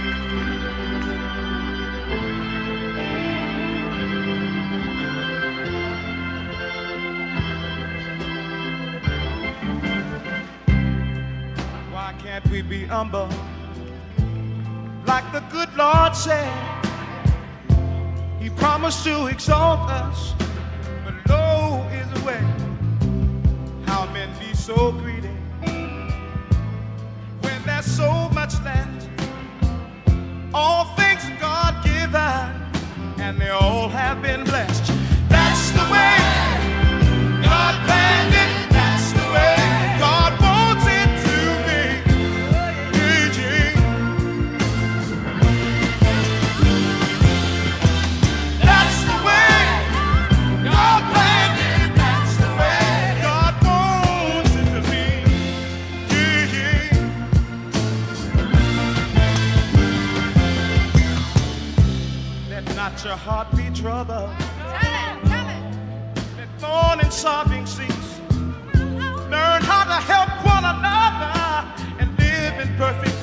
Can't we be humble like the good Lord said? He promised to exalt us, but low is the way. How men be so greedy when there's so much left. All things God given, and they all have been blessed. That's the way God planned it. That's the way God wants it to be. That's the way God planned it. That's the way God wants it to be. Let not your heart be troubled. Tell it. Let mourn and sobbing cease. Learn how to help one another and live in perfect